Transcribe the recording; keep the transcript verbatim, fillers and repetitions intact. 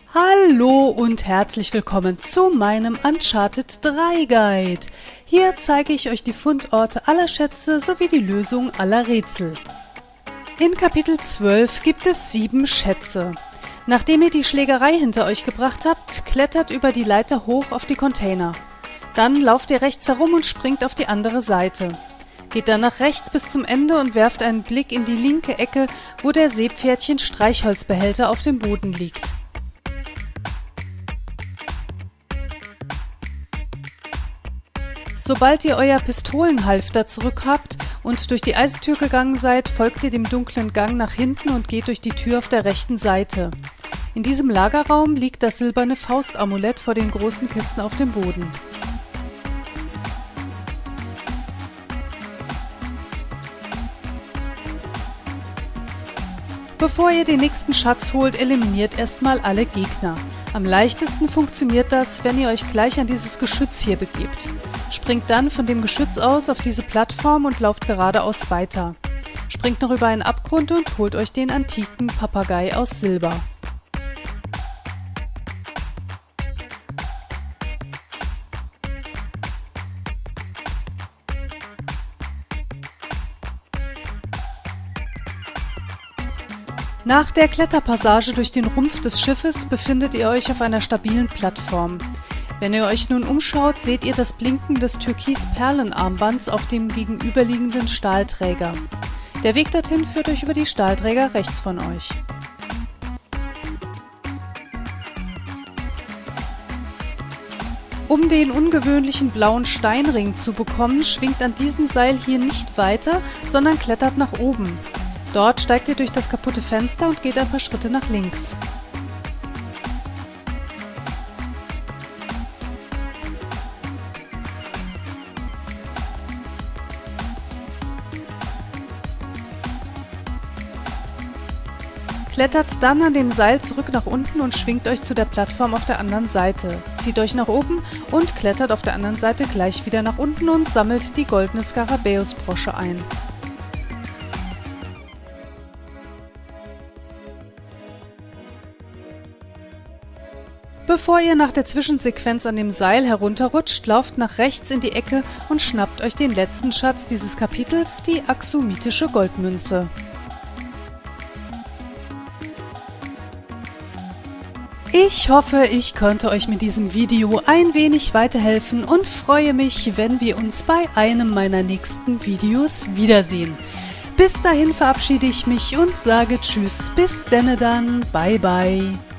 Hallo und herzlich willkommen zu meinem Uncharted drei Guide. Hier zeige ich euch die Fundorte aller Schätze sowie die Lösung aller Rätsel. In Kapitel zwölf gibt es sieben Schätze. Nachdem ihr die Schlägerei hinter euch gebracht habt, klettert über die Leiter hoch auf die Container. Dann lauft ihr rechts herum und springt auf die andere Seite. Geht dann nach rechts bis zum Ende und werft einen Blick in die linke Ecke, wo der Seepferdchen-Streichholzbehälter auf dem Boden liegt. Sobald ihr euer Pistolenhalfter zurück habt und durch die Eisentür gegangen seid, folgt ihr dem dunklen Gang nach hinten und geht durch die Tür auf der rechten Seite. In diesem Lagerraum liegt das silberne Faustamulett vor den großen Kisten auf dem Boden. Bevor ihr den nächsten Schatz holt, eliminiert erstmal alle Gegner. Am leichtesten funktioniert das, wenn ihr euch gleich an dieses Geschütz hier begebt. Springt dann von dem Geschütz aus auf diese Plattform und lauft geradeaus weiter. Springt noch über einen Abgrund und holt euch den antiken Papagei aus Silber. Nach der Kletterpassage durch den Rumpf des Schiffes befindet ihr euch auf einer stabilen Plattform. Wenn ihr euch nun umschaut, seht ihr das Blinken des Türkis-Perlenarmbands auf dem gegenüberliegenden Stahlträger. Der Weg dorthin führt euch über die Stahlträger rechts von euch. Um den ungewöhnlichen blauen Steinring zu bekommen, schwingt an diesem Seil hier nicht weiter, sondern klettert nach oben. Dort steigt ihr durch das kaputte Fenster und geht ein paar Schritte nach links. Klettert dann an dem Seil zurück nach unten und schwingt euch zu der Plattform auf der anderen Seite. Zieht euch nach oben und klettert auf der anderen Seite gleich wieder nach unten und sammelt die goldene Skarabäusbrosche ein. Bevor ihr nach der Zwischensequenz an dem Seil herunterrutscht, lauft nach rechts in die Ecke und schnappt euch den letzten Schatz dieses Kapitels, die axumitische Goldmünze. Ich hoffe, ich konnte euch mit diesem Video ein wenig weiterhelfen und freue mich, wenn wir uns bei einem meiner nächsten Videos wiedersehen. Bis dahin verabschiede ich mich und sage Tschüss, bis denne dann, bye bye.